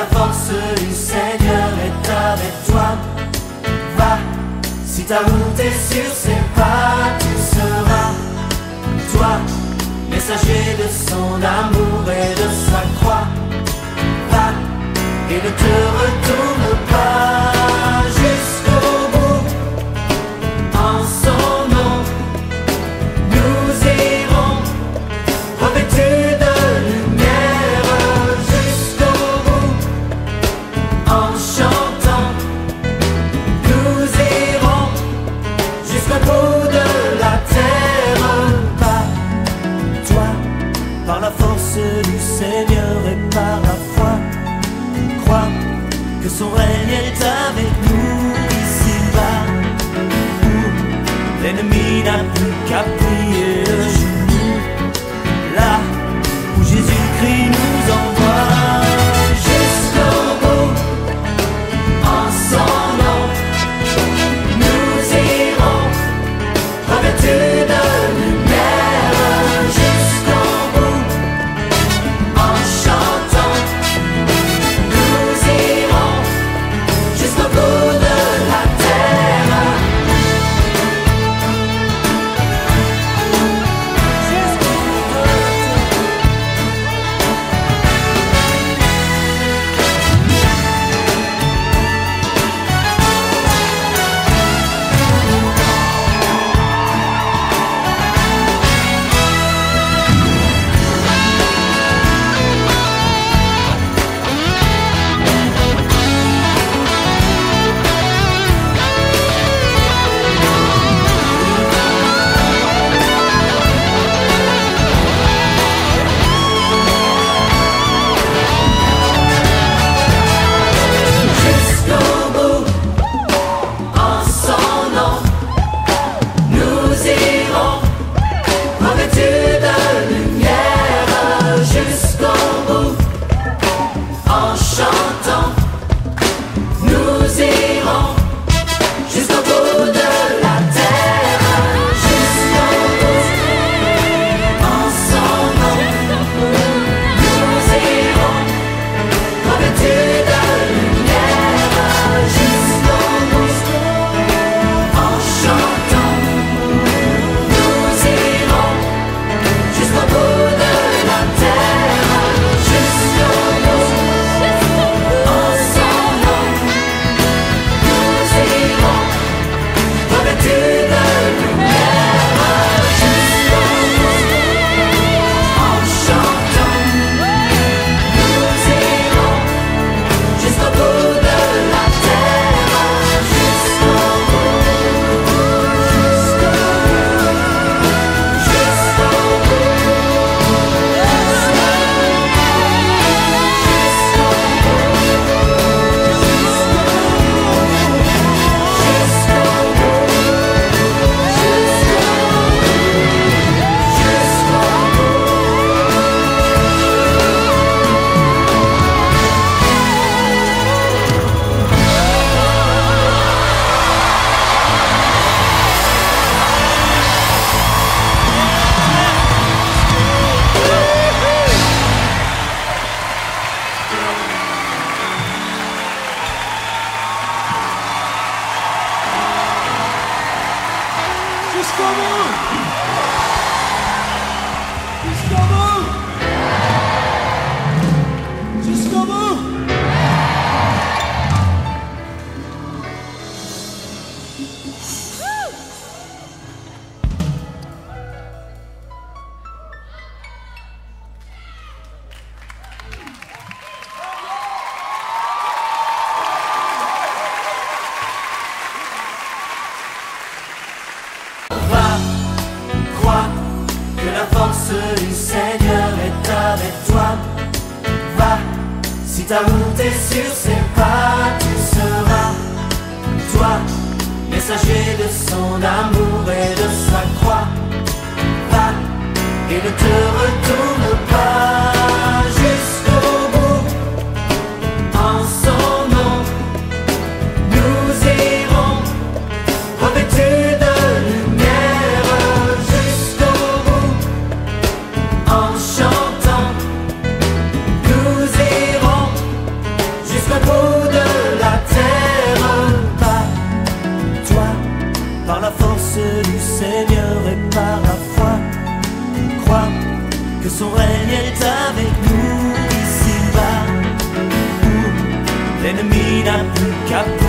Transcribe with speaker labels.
Speaker 1: la force du Seigneur est avec toi. Va, si ta route est sur ses pas, tu seras, toi, messager de son amour et de sa croix. Va, et ne te retourne pas jusqu'au bout. En son nom, nous irons, revêtus de lumière jusqu'au bout. En chantant, nous irons jusqu'au bout de la terre. Pas toi, par la force du Seigneur et par la foi, crois que son règne est avec nous ici-bas, où l'ennemi n'a plus qu'à plier le genou, là où Jésus-Christ nous envoie jusqu'au bout. En son nom, nous irons, revêtus de lumière jusqu'au bout. En chantant, nous irons jusqu'au bout de la terre. Du Seigneur est avec toi. Va, si ta route est sur ses pas, tu seras, toi, messager de son amour et de sa croix. Va, et ne te retourne pas jusqu'au bout. En son nom, nous irons, revêtus de lumière jusqu'au bout. En chantant, nous irons que son règne est avec nous ici-bas, où l'ennemi n'a plus qu'à